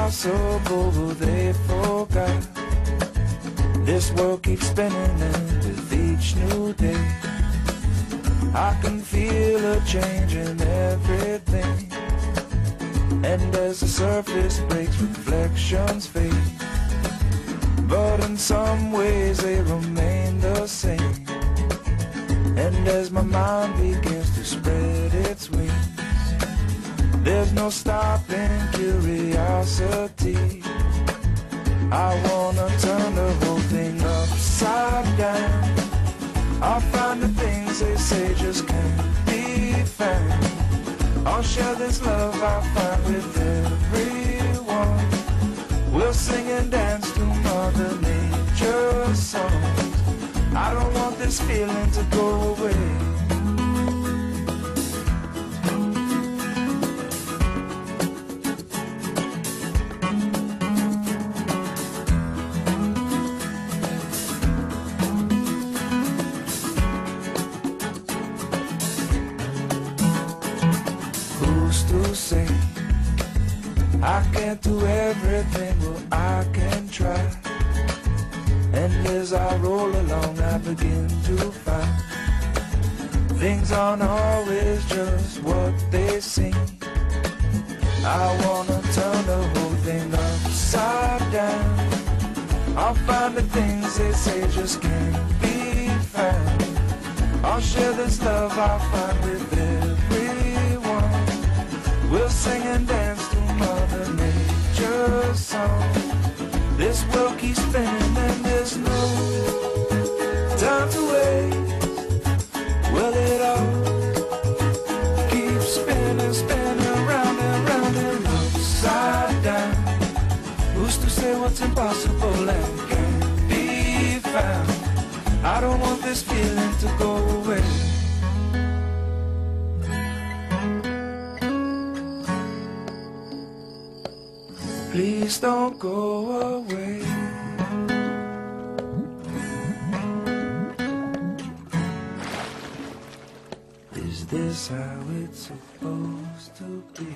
impossible, they forgot. This world keeps spinning, and with each new day I can feel a change in everything. And as the surface breaks, reflections fade, but in some ways they remain the same. And as my mind begins to spread its wings, there's no stopping curiosity. I wanna turn the whole thing upside down. I'll find the things they say just can't be found. I'll share this love I find with everyone. We'll sing and dance to Mother Nature's songs. I don't want this feeling to go away. To say I can't do everything, well I can try. And as I roll along I begin to find things aren't always just what they seem. I wanna turn the whole thing upside down. I'll find the things they say just can't be found. I'll share this love I find with everyone. We'll sing and dance to Mother Nature's song. This world keeps spinning and there's no time to waste. Well, it all keeps spinning, spinning round and round and upside down. Who's to say what's impossible and can't be found? I don't want this feeling to go away. Please don't go away. Is this how it's supposed to be?